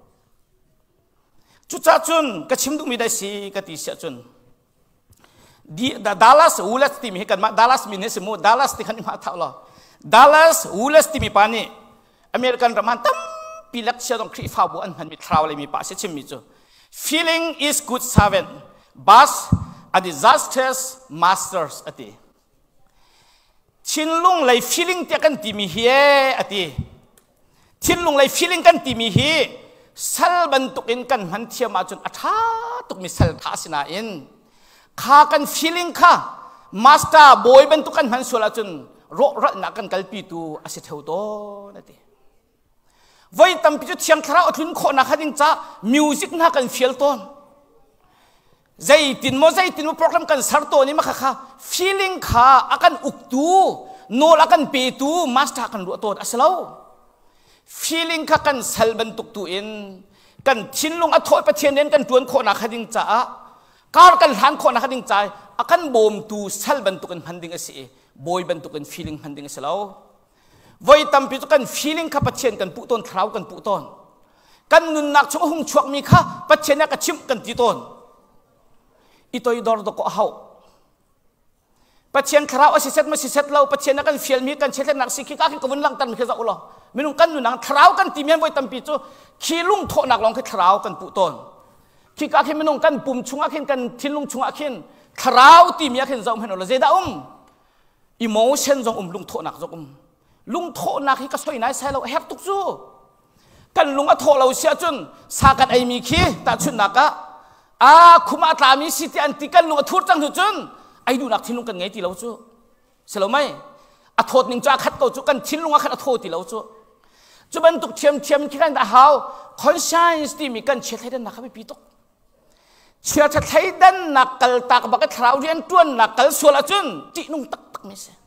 จุดจ้าจนกระชิมดูมีได้สิกระตีเสียจนดีดัลลัสอูเลสติมีกันมาดัลลัสมีเนสมูดัลลัสที่ขันมาท่าละดัลลัสอูเลสติมีปานี่อเมริกันรามันตั้มปีเล็กเชียร์ต้องครีฟ้าบัวอันมันมีทราวเลยมีป่าเสียชิมมีจู feeling is good servant but a disastrous masters อติชินลุงเลย feeling เตียกันตีมีเฮอติชินลุงเลย feeling กันตีมีเฮสัลบันตุกินกันมันเทียมาจนอัฐาตุกมีสัลทาสินาอินข้ากัน feeling ข้า master boy เป็นตุกันหันสุราจนโรรันักกันกัลปีตูอาศัยเท่าโตนั่นเองไว้ตั้มพิจุเชียงคราวทุนคนนักดิ้งจ้า music นักกัน feel ต้นใจตินโมใจตินโมโปรแกรมกันสัตว์ตัวนี้มาค่ะ feeling ข้าอากันอุกตูโนอากันปีตู master กันรัวตัวอาศัยเรา feeling ข้ากันสัลบันตุกตูอินกันชินลงอัฐอยประเทศเน้นกันจวนคนนักดิ้งจ้าการกันหันคนนักดิ้งใจอากันบ่มตูสัลบันตุกันพันดิ้งเสียบอยบันตุกัน feeling พันดิ้งเสียแล้วไว้ตั้มพิจุกัน feeling ข้าประเทศกันปุต้นคราวกันปุต้นกันนุนนักช่วงหุ่งช่วงมีข้าประเทศนี้กันชิมกันตีต้นอีตัวอีดอร์ดก็เอาประเทศคราวอาศัยเซตมาสิเซตเราประเทศนี้กัน feel มีกันเช็ดนักสิขี้ก้าขี้กวนลังตันมีแค่จะอุลอไม่นุ่งกันนุนนักคราวกันตีเมียนไว้ตั้มพิจุขี้ลุงโถนักลองแค่คราวกันปุต้นขี้ก้าขี้ไม่นุ่งกันปุ่มชุ่งอาขินกันทิ้งลุงชุ่งอาขินคราวตีเมียขึ้นจะอุ้มเห็นเราเจด้าอุ้มอีโมชันจะอุ้มลุงโถนักจะอุ้มลุงโถนักที่ก็สวยน่าใส่เราแฮปตุกจูกันลุงก็โถเราเสียจนสากันไอมีขี้ตาชุนนักอะอาคุมาตามีสิทธิ์อันติกันลุงทุรจังทุจนไอดูนักทิ้งลุงกันไงตีเราจูเสียเราไหมอัฐโทษหนึ่งจ้าขัดตัวจูกันทิ้งลุงขัดอัฐโทษตีเราจูจูบันตุกเทียมเทียมขี้กันแต่หาวคอนชัยส์ที่มีกันเชื่อให้ดันนักไม่ปีตกเชื่อให้ดันนักกัลตักบักคราวเรียนจวนนักกัลส่วนละจุนจีนุ่งตักตักไม่เสีย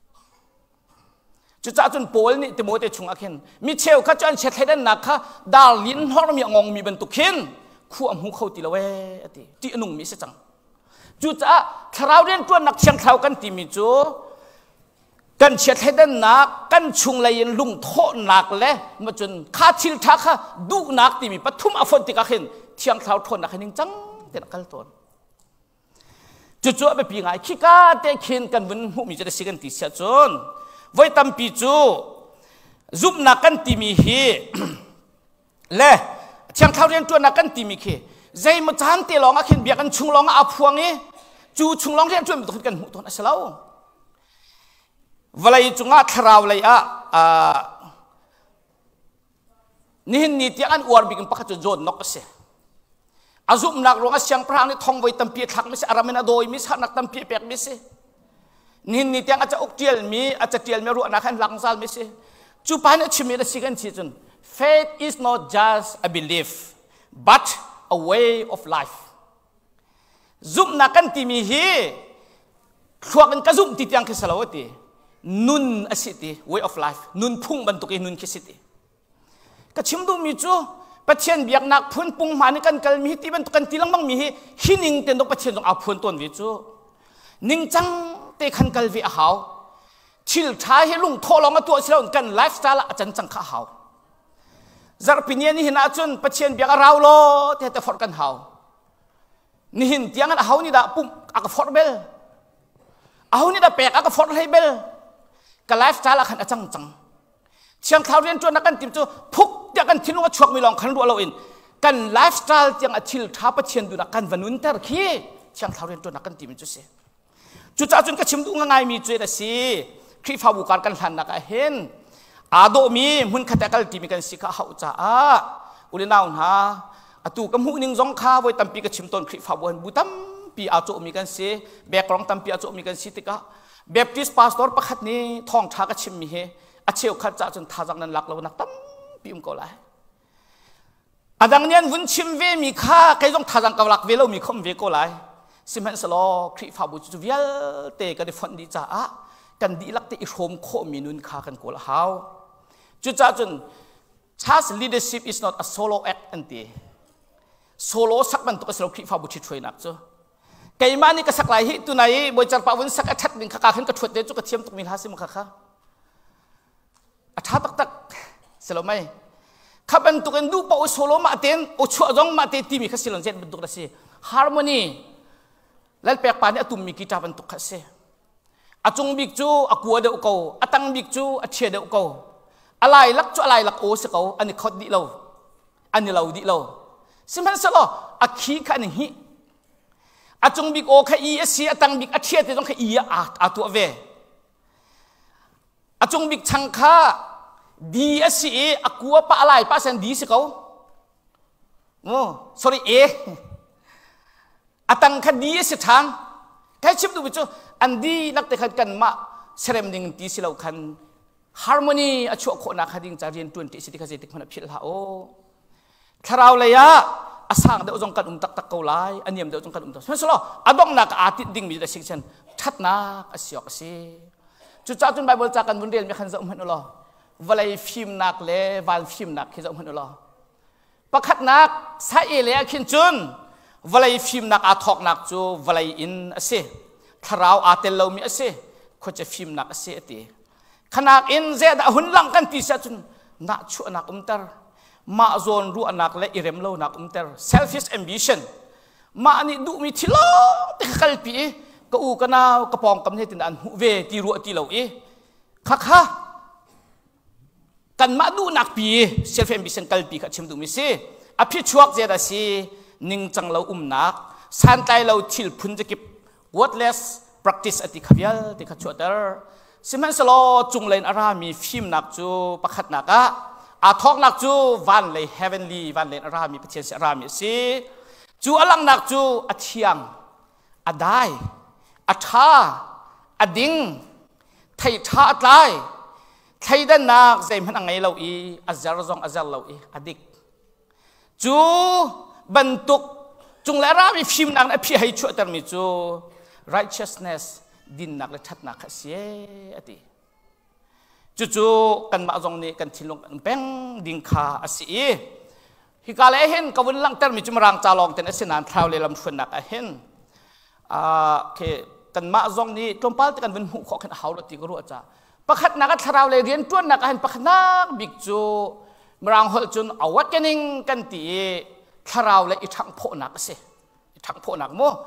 จุดจ้าจนโป้นี่ติโมเตชุงอาเคนมิเชลข้าจวนเช็ดให้ดันนักข้าดาลินฮอร์มีงงมีบรรทุกเข็นคู่อมหูเขาตีละเวติจีนุ่งมีเสียจังจุดจ้าคราวเรียนจวนนักเชียงคราวกันตีมิจูกันเช็ดให้ดันนักกันชุงเลยนลุงโทนักเลยมาจนข้าทิลทักข้าดูนักตีมีปฐุมอฟนติกาเข็นเชียงคราวทนนักเข็นจังเด็กกัลตนจุดจุดไปปีไงขี้กาเตะเขียนกันบนหูมีจะได้สิ่งกันติดเสียจนไว้ตั้มปีจูจุบนักกันตีมีเฮเล่เชียงเขาเรียนตัวนักกันตีมีเฮใจมันจานเตะลองอ่ะเขียนเบียกันชุงลองอ่ะพวงนี้จูชุงลองเรียนตัวมันต้องกันหูตัวนั้นเสียแล้วเวลาจุงอ่ะคราวเลยอ่ะนี่นี่ที่อันอวดบิกันปักจุดโจนนกเสียอาจุบนักรองอ่ะเชียงพรางนี่ท่องไว้ตั้มปีทักไม่ใช่อารามินาโดยมิสนักตั้มปีเปียกไม่ใช่นี่นี่ที่อาจจะอุกเจียลมีอาจจะเจียลไม่รู้นักขันหลังซาลไม่ใช่จูปานชิมีได้สิ่งที่จน faith is not just a belief but a way of life จุบนักกันที่มีฮีขวากันกระจุบที่ยังคิดสลาวตีนุนอสิติ way of life นุนพุ่งบรรทุกนุนคิดสิติก็ชิมดูมีจูประเทศเบียกนักพุ่นปุ่งมานี่กันกัลมีที่บรรทุกกันที่ลังมังมีฮีหินิงเต็นดอกประเทศต้องเอาพุ่นต้นวิจูนิงจังเตะขันกัลวิอาหาวชิลท้ายให้ลุงโทรลงมาตัวเสียกันไลฟ์สไตล์อาจารย์จังข้าหาวจารปิเนียนี่เห็นอาจารย์ประเทศเบียกเราโลเตะแต่ฟอร์กันหาวนี่เห็นที่ยังหาวนี่ด่าปุ่มอากาฟอร์เบลหาวนี่ด่าแปลกอากาฟอร์ให้เบลกับไลฟ์สไตล์ขันอาจารย์จังเชียงข่าวเรียนจวนนักกันติมจูพุกเดียกันทิ้งลงมาชกมีลองขันรัวเราเองกันไลฟ์สไตล์ยังอาชิลท้าประเทศดูนักกันวันนู้นเตอร์ขี้เชียงข่าวเรียนจวนนักกันติมจูเสียจุดจ้าจุนก็ชิมดูง่ายมีจุดแต่สิคริฟ้าบุการกันหันนักเห็นอาโดมีหุ่นขัดกันที่มีกันสิข้าเขาจ้าอุลินาวนะตูกำหูนิ่งจงข้าไว้ตั้มปีก็ชิมต้นคริฟ้าบุญบุตั้มปีอาโจมีกันสิแบกรองตั้มปีอาโจมีกันสิติกะเบบติสพาสตอร์ประคัดนี้ท่องช้าก็ชิมมีเฮอาเชียวขัดจ้าจนท่าจังนั้นหลักเรานักตั้มปีมก็ไหลอาดังเนียนวุ่นชิมเวมีข้าใครต้องท่าจังกับหลักเวลามีคมเวก็ไหลสิมันสโลคริฟ้าบุจุเวียลเตกันได้ฟันดีจ้ากันดีลักที่อิโรมโคมีนุนข้ากันโกลาฮาวจุดจ้าจน Church leadership is not a solo act อันตีโซโล่สักมันตัวก็สโลคริฟ้าบุชิช่วยนักจ้ะไก่มานี่ก็สักหลายฮิตัวไหนบริจาคปาวันสักอาทิตย์หนึ่งข้าขึ้นกระถวดเดี๋ยวจุกระเทียมตุกมีลาสิมุขข้าอาทิตย์ตักตักสโลไม่ข้าเป็นตุกันดูปะโอโซโล่มาเต้นโอชัวจงมาเต้นที่มีข้าสิลอนเจ็ดเป็นตุกระสิ harmonyแล้วแปลกปานนี้ตุ่มมีกิจาเป็นตุกข้าสิอาจงบิกจูอากัวเดาเกาอาตังบิกจูอาเชียเดาเกาอะไรลักจูอะไรลักโอสเกาอันนี้เขาดีเราอันนี้เราดีเราสิมันสโลอาขี้ขันหิอาจงบิกโอขยีอาเชียอาตังบิกอาเชียแต่ต้องขยีอาอาตัวเวอาจงบิกชังข้าดีอาเชียอากัวปะอะไรปะเซนดีสเกาโอ้ sorry เออาตังคดีอาเชียทางแค่ชิบดูไปจูอันดีนักเตะขันกันมาเสร็จดิ่งตีสิเราขัน harmony อชัวโคนักขันดิ่งจารีนตุนตีสิที่ขันติดมันพิลาโอคราวเลยอะอาสังเดี๋ยวจงกันอุ้มตักตักเกาไลอันนี้เดี๋ยวจงกันอุ้มตักเพราะฉะนั้นอดองนักอาทิตย์ดิ่งมีแต่สิ่งเช่นชัดนักอาศัยก็สิจุดจ้าจุนใบบริจาคกันบนเรียนมีขันจะอุ้มหันอุลอวันเลยฟิล์มนักเลยวันฟิล์มนักที่จะอุ้มหันอุลอประคัดนักสายเอเลียขินจุนวันเลยฟิล์มนักอาทอกนักจูวันเลยอินอาศัยคราวอาเตลเรามีอาศัยเขาจะฟิล์มนักอาศัยตีขณะอินเจดหุ่นหลังกันที่เสียจุนนักชั่วนักอุ้มตร์มาโซนรู้นักเละอิเรมโลนักอุ้มตร์ selfish ambition มาอันนี้ดูมีทิลล์ติดกัลปีก็อูกันเอากระปองกำเนิดตินอันหูเวตีรัวตีเหล่าอีข้าข้ากันมาดูนักปี selfish ambition กัลปีขัดชิมดูมิสิอภิชวกเจดสินิ่งจังเราอุ้มนักสันใจเราทิลพุนจะเก็บ wordless practice อติขยัลติขจวดเตอร์สิมันสโลจุงเลนอารามีฟิล์มนักจูประคัดนักะอาทอกนักจูวันเลย heavenly วันเลยอารามีประเทศอารามีสิจูอลังนักจูอาเทียงอาได้อาชาอาดิงไทยชาตายไทยด้านนักใจมันอะไรเราอีอาจารย์จงอาจารย์เราอีอาดิกจูบรรทุกจุงเลรามีฟิล์มนักนะพี่ให้ช่วยแต่มีจู righteousness ดินนักและชัดนักเสียอติจู่ๆกันมาจงนี้กันทิ้งลงกันเป็นดิ่งขาอาศัยฮิกาเลเห็นกวนลังเตอร์มีจุมรังจาลองแต่เนสนานทราวเลลำชวนนักเห็นอ่าเคกันมาจงนี้ตรงป้าที่กันเป็นหูขอกันหาวรติกรู้จ้าประคัดนักทราวเลเรียนตัวนักเห็นประคัดนักบิ๊กจู่มรังหัวจุนเอาวัดกันนิงกันตีทราวเลอีทั้งโพนักเสียทั้งโพนักโม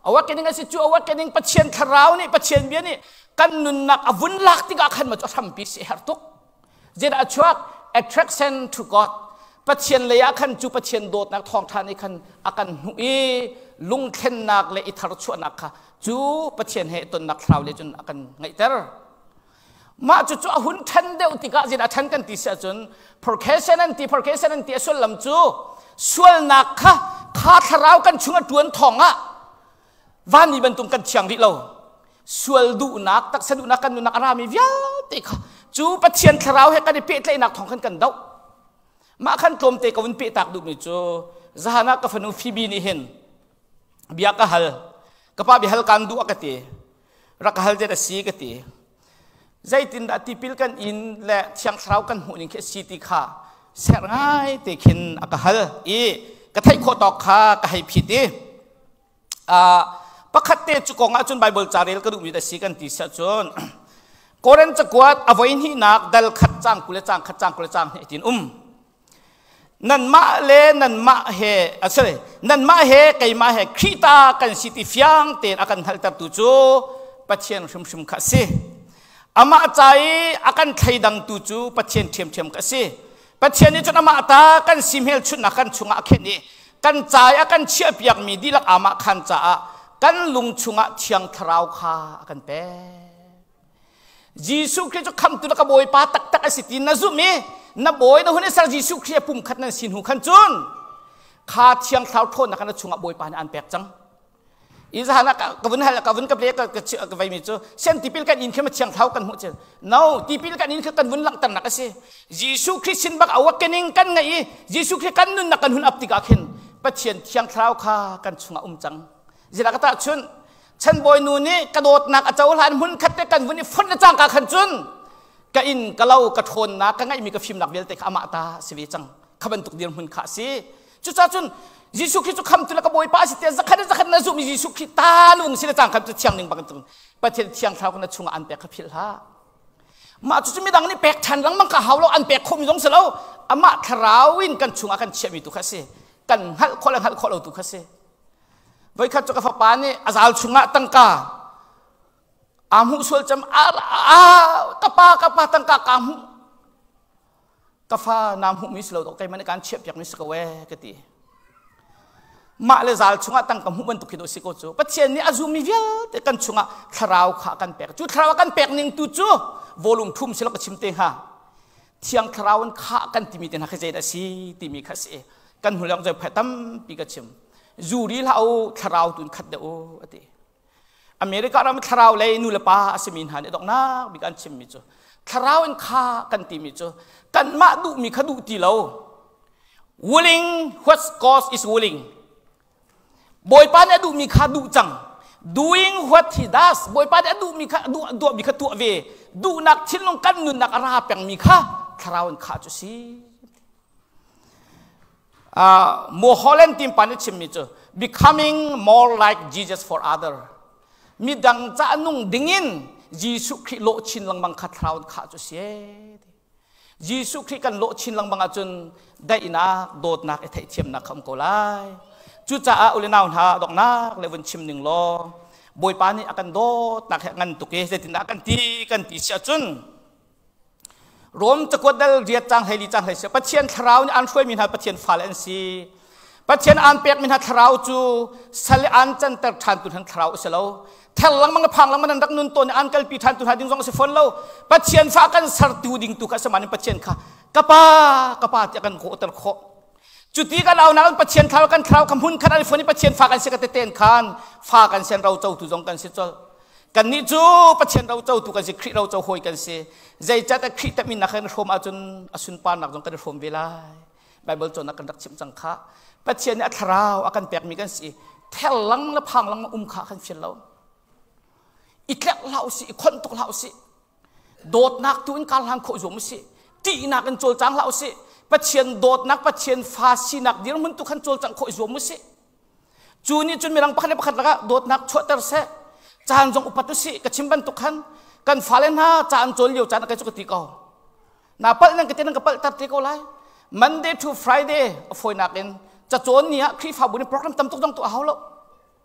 เอาว่าแกนิงสิจูเอาว่าแกนิงปัจเจียนทราวนี่ปัจเจียนเบียนี่กันนุนนักอวุนลักที่กาขันมาจะทำพิเศษทุกเจดอัจฉริยะ attraction to God ปัจเจียนเลยขันจูปัจเจียนโดดนักทองทานี่ขันอากันหุยลุงเข็นนักเลยอิทารชวนักค่ะจูปัจเจียนเหตุนักทราวเลยจนอากันไงเตอร์มาจู่จู่หุ่นทันเดียวติกาจินอาทันกันติเสียจน percussion นั่นตี percussion นั่นตีส่วนลำจู่ส่วนนักค่ะขาทราวกันช่วงดวนทองอ่ะวันนี้บรรทุกกันเชียงริโลส่วนดูนักตักสนุนักกันดูนักรามีวิาติค่ะจู่ปัจเจียนทราวให้กันได้เปิดเลยนักทองกันกันเดามาขันตรมเตกวันเปิดตักดูมิจู่จะหานักกับฟนุฟิบีนี่เห็นบิยากฮัลกับป้าบิฮัลกันดูอักตีรักฮัลเจตสีกตีใจตินดาติพิลกันอินและเชียงทราวกันหุ่นเคสิติค่ะเสียง่ายแต่เข็นอักฮัลอีกระไทยโคตอกค่ะกระไทยผิดดิอ่าปกติจุกงอาจุนไบเบิลจารีลก็ดูมีแต่สีกันติเสียจนโกเรนจะกวาดอวัยนี้นักดัลขัดจังกุเลจังขัดจังกุเลจังตินอุ้มนั่นมาเลนั่นมาเฮอ่ะใช่นั่นมาเฮไก่มาเฮขีตากันสิติฟยังเตนอากันทัลตัดตุจูปัจเจียนชุมชุมขัดสิอามาใจอากันไทยดังตุจูปัจเจียนเทียมเทียมขัดสิปัจเจียนนี้จนอามาตากันซิมเฮลชุนนักกันชุงอาเขนี้กันใจอากันเชื่อเปียกมีดีลักอามาขันจ่ากันลุงชุงอาเชียงทราวคากันเป้ยิสุคริสต์คำตุนักบอยปาตักตักสิตินนาซุมีนับบอยนะหุ่นสารยิสุคริสต์ปุ่มขัดนั่นสินหูขันจุนขาเชียงทราวโทนนักกันชุงอาบอยปานอันแปลกจังอีสานนักกับวันฮัลกับวันกับเล็กกับเชื่อกับไวมิจูเช่นที่พิลกันอินเข้ามาเชียงทราวกันหัวเจน no ที่พิลกันอินเข้ากันวันหลังตันนักสิยิสุคริสต์บักเอาวักกันอิงกันไงยิสุคริสต์กันนุนนักกันหุ่นอับติกาเข็นปัจเจียนเชียงทราวคากันชุงอาอุ้มจังจิรักตาชุนฉันบอยนูนี่กระโดดนักอาจารย์หลานหุ่นขัดเตกันวันนี้ฟันจังกาขันจุนกะอินกะเล่ากะทนนักกะไงมีกะฟิล์มหนักเวลเตกอามาตาสวีจังขบันตุกเดียนหุ่นขาสีจุดจ้าจุนยิสุคริสต์คำตุลกะบอยป้าสิเตจะขัดจะขัดนาซุมียิสุคริสต์ตาลุงสิละจังคำจุดเชียงหนึ่งบางจุนประเทศเชียงเท้ากันชุงอันเปกขพิลฮะมาจุดไม่ดังนี่เปกทันหลังมังกะเฮาเราอันเปกคมยงเสลาอามาทราวินกันชุงอากันเชียมีตุกสีกันฮัลคนละฮัลคนละตุกสีไว้ขัดจุกฟ้าปานี่อาจารย์ชุงะตั้งกาอามุสวลจำอากระปากระปาตั้งกากามุกฟ้านามหุมิสโลตกใจมันในการเชียบอย่างนี้สกเวกตีมาเลจาลชุงะตั้งกามุมันตุกิโดสิโกจูปัจเจียนนี้อาจูมีเวลแต่กันชุงะทราวขากันแปกจูทราวกันแปกหนึ่งตูจูวอลุ่มทุ่มสิลกชิมเตฮะเที่ยงทราวันขากันติมีเตนะขจายดสีติมีขจายกันหุ่นยังจะแผดตั้มปีกชิมจูรีลาเอาทราวตุนขัดเดโออติอเมริกาเราไม่ทราวเลยนูเลปาอาสมินหันเอดอกนักบิการชิมมิจูทราวันขากันติมิจูกันมาดูมีขดูตีเรา willing what cause is willing บอยปานดูมีขาดูจัง doing what he does บอยปานดูมีขาดูดูมีขาตัวเวดูนักชิ้นลงกันนุนนักอาราเปียงมีขาทราวันขาจุสีอ่าโมฮอลแลนด์ทีมปานชิมมิจู becoming more like Jesus for otherมีดังจะนุ่งดิ่งินยิสุคริโลชินลังบังขัดราวขาจุเสียยิสุคริกันโลชินลังบังจุนได้อินาโดดนักเอทเทียมนักคำโกไลจุจ้าอุเลนาวหาดอกนักเลวันชิมหนึ่งโลบอยปานี่อากันโดดนักเงินตุกเอเซตินอากันตีกันตีเสียจุนรวมจะกดดัลเรียจังเฮลิจังเฮเสียปัจเจียนทราวนี่อันช่วยมินหาปัจเจียนฟาเลนซีปัจเจียนอันเปียกมินหาทราวจูสเลอันจันเตอร์ทันตุนันทราวเสลาเทลลังมังพังลังมันดักนุนตัวนี่อันกัลปีทันตุนันดิ้งซองเสฟอนเล่าปัจเจียนฟ้ากันสารตูดิ้งตุกสมานิปัจเจียนค่ะกป้ากป้าจะกันโคตรโคจุดที่กันเอานักปัจเจียนทราวกันทราวคำหุ่นขนาดฝนนี่ปัจเจียนฟ้ากันเสกเตเตนขันฟ้ากันเซนเราเจ้าตุจงกันเสจลกันนี่จูปัจเจียนเราเจ้าตุกันเสคริเราเจ้าหอยกันเสใจจัดคริตมินนักกันรวมอาจุนอสุนปานนักจงกันรวมเวลาไบเบิลจนนักกันรักชิมจังค่ะปัจเจียนอัทราวอากันแปลกมีกันสิเทลลังละพังลังอุ้มขาขันเฟียนเราอีกแล้วเราสิคนตกเราสิโดดนักตุนการลังโคจมสิตีนักกันโจลจังเราสิปัจเจียนโดดนักปัจเจียนฟาสีนักเดี๋ยวมันตุขันโจลจังโคจมสิจูนี่จุนมีรังปักในปักละโดดนักชดเตอร์เสจานจงอุปตุสิกชิมบันตุขันกันฟาเลนฮาจานโจลเลียวจานกันจุกติกเอานาปัลนั่งกันเตนังกับปัลตัดติกเอาไล Monday to Friday ฝอยนักเองจะโจนเนี่ยครีฟ้าบุญในโปรแกรมตั้มตุกตั้งตัวเอาแล้ว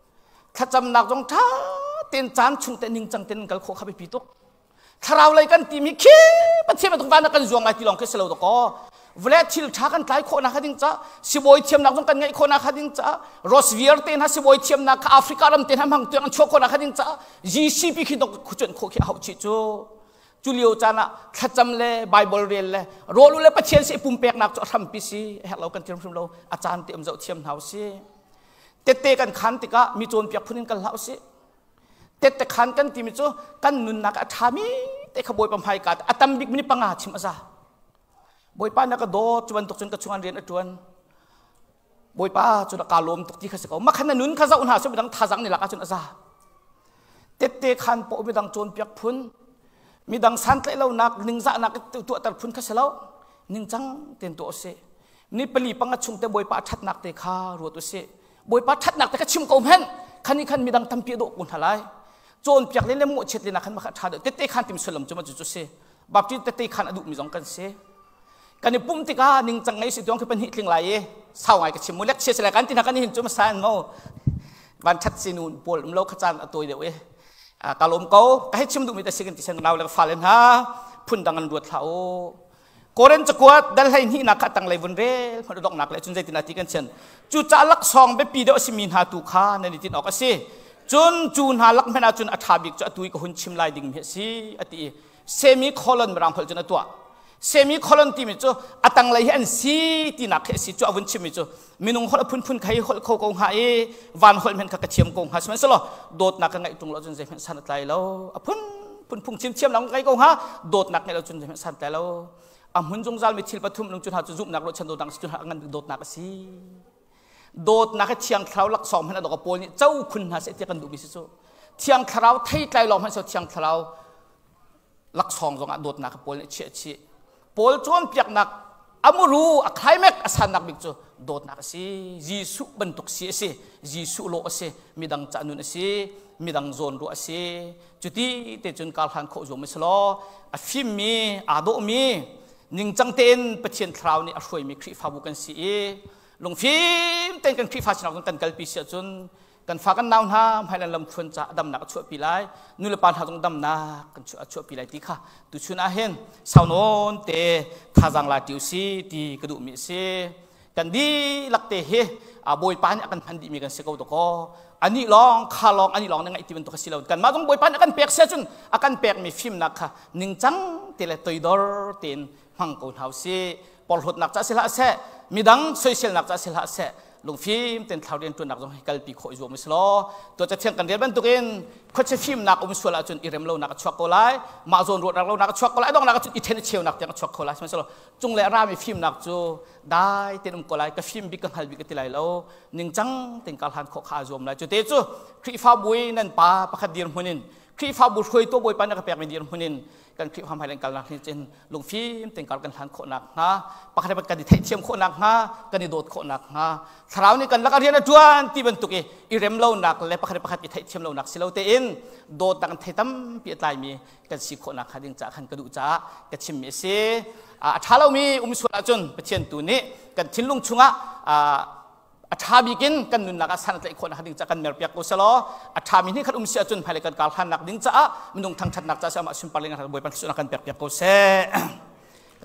ถ้าจำนักจงท้าเต้นจานชุงเต้นนิ่งจังเต้นกัลโคขับไปปีตุกถ้าเราเลยกันตีมีขี้ประเทศมันตรงนั้นกันจวงไงที่ลองเคสเราตกเวลาที่ท้ากันไกลโคนักขัดิ้งจ้าสิบอยเทียมนักจงกันไงโคนักขัดิ้งจ้าโรสเวียร์เต้นฮะสิบอยเทียมนักแอฟริกาลำเต้นฮะมังตัวกันชัวโคนักขัดิ้งจ้าจีซีพีคิดตกขุจนโคขี้เอาชิจูจุลิโอจานะถ้าจำเลยไบเบิลเรียนเลยโรลุเลยประเทศสิปุ่มเปียกนักจะทำปีซีเฮเรากันเตรียมเราอาจารย์เตรียมจะเทียมเท้าสิเตะเตะกันขันติกะมีโจรเปียกพุ่งกันเท้าสิเตะเตะขันกันที่มีโจกันนุนนักอาธามีเตะขบวยปั๊มไฮกัดอาตัมบิกมีปังอาชิมอาซาบอยป้านักโดดจวนตกจนกระชวนเรียนจวนบอยป้าจนกาลมตกที่ข้าศึกเอามาขันนุนข้าจะอุณหาสุดดังท่าจังนี่หลักจนอาซาเตะเตะขันโปมีดังโจรเปียกพุ่งมีดังสันเตะเรานักนิ่งจะนักตัวตัดพุ่นข้าเสลานิ่งจังเต็นตัวเสนี่ปลีปังกชุงเตะบอยป้าชัดนักเตะข้ารัวตัวเสบอยป้าชัดนักเตะข้าชิมกมเห็นขันนี้ขันมีดังทำเปียโดกุนทลายโจรเปียกเล่นเล่มหมดเช็ดเลยนะขันมาขัดชาเดเตะเตะขันติมสลมจะมาจุดเสบับที่เตะเตะขันอดุมีสองกันเสกันนี่ปุ่มติกานิ่งจังไงสิตัวคือเป็นหิทิ้งไหลเศร้าไงกับชิมมูเล็กเชื่อสิแล้วกันที่นักกันนี่เห็นจุดมาสานโม่วันชัดสินูนปวดมันโลกขจานตัวเดียวเอกาลมเขาให้ชิมดูมีแต่สิ่งที่ฉันเราแล้วฟ้าเลนฮะพุ่นดังกันดวดเขาโกเรนจะกวดดัลให้นี่นักตั้งเลยวันเร่คนดอกนักเลยจนใจตินาทีกันเช่นจูจ่าลักซองไปปีเดียวสิมินหาตุขาในนิตินออกสิจนจูนหาลักแม่นาจนอัฐาบิกจะตุยกับหุ่นชิมลายดิ่งเฮสิอติเซมิคอลอนรังพลจนตัวเซมิคอลอนที่มีจูอัตั้งเลยอันสีที่นักเฮสิจูอวันชิมมีจูมินุงฮอลพุ่นพุ่นใครฮอลเขากงหายวันฮอลเห็นขักเชียมกงหาสมัยสโลโดดนักกันไงตรงเราจนใจเห็นสันตายแล้วพุ่นพุ่นพุ่งเชียมเชียมหลังไงกงหาโดดนักไงเราจนใจเห็นสันตายแล้วอาหุ่นจงจาลมีทิลปฐุมลงจุดหาจุจุนักรถชันโดดังจุดหาเงินโดดนักสิโดดนักเชียงคราวลักสองพันดอกกระโปรงเจ้าคุณหาเสียกันดูบิสิโซเชียงคราวไทยไกลลองพันเสียเชียงคราวลักสองจงโดดนักกระโปรงเชี่ยเชี่ยโปลจวนเปียกนักอามูรูอะคลายแม็กอาสันนักบิกโจโดดนักสิจีสุบรรทุกสิสิจีสุโลสิมีดังจานุนสิมีดังโซนรัวสิจุดที่เตจุนการหันโคจงมิสโลอาฟิมมีอาโดมีนิ่งจังเต้นประเทศคราวนี้อร่อยมีคริฟ้าบุกันสิลงฟิล์มเต้นกันคริฟ้าชนะกันกัลปีเสียจนกันฟ้ากันนาวน้ำให้เราลำควรจะดำหนักชั่วปีไรนู่นละปานหาตรงดำหนักกันชั่วชั่วปีไรที่ค่ะตุชุนอาเห็นสาวนนเตท่าจังลาติวซีตีกระดูกมีเสกันดีลักเตะเฮอาบอยปานกันพันดีมีกันเสกเอาตะกออันนี้ลองข้าลองอันนี้ลองนั่งไอติมันตัวสิเรากันมาต้องบอยปานกันเปียกเสียจนอากันเปียกมีฟิล์มนักค่ะนิ่งจังเตะเลยตัวดอร์เต้นมังกรเฮาสิปอลหดนักจะเสียละเสมีดังโซเชียลนักจะเสียละเสลงฟิล์มเต้นข่าวเรียนตัวนักจงให้กัลปีโคจมิสโลตัวจะเที่ยงกันเรียนเป็นตัวเองเขาจะฟิล์มนักอมสวลจนอิเรมโลนักช็อกโกไลมาโซนรถนักโลนักช็อกโกไลต้องนักจนอิเทนเชียวนักยังช็อกโกไลมิสโลจงเลรามีฟิล์มนักจูได้เต้นอมโกไลกับฟิล์มบิกันฮัลบิกันติไลโลนิ่งจังเต้นการหันโคขาจมไลจูเตจูคริฟ้าบุยนั่นป้าประคัดเดียร์มุนินคริฟ้าบุยช่วยตัวบุยปานนักเปียกเป็นเดียร์มุนินกันคลิปความภายในการนักเช่นลงฟิล์มแต่งการกันทันโคนักนะปากการกันดิเทียมโคนักนะกันดิโดดโคนักนะคราวนี้กันลักเรียนจวนที่บรรทุกอีเรมเล่านักและปากการปากการดิเทียมเล่านักสิเราเตอินโดดตังเทตัมเปียตายมีกันสิโคนักขัดยังจากขันกระดูจ้ากันชิมเมสอ่าถ้าเรามีอุมสุราจนเป็นเช่นตัวนี้กันทิ้งลงชุงอ่ะอัฐาบิกินกันนุนนักสันติคนนักดิ้งจากกันเมรเปียกกุศลอัฐามินี่ขัดอุ้มเสียจนภายในการการหันนักดิ้งจ้ามันนุ่งทางชัดนักจ้าสามารถชิมปาริงนักบวยปันสุนักกันเปียกเปียกกุศล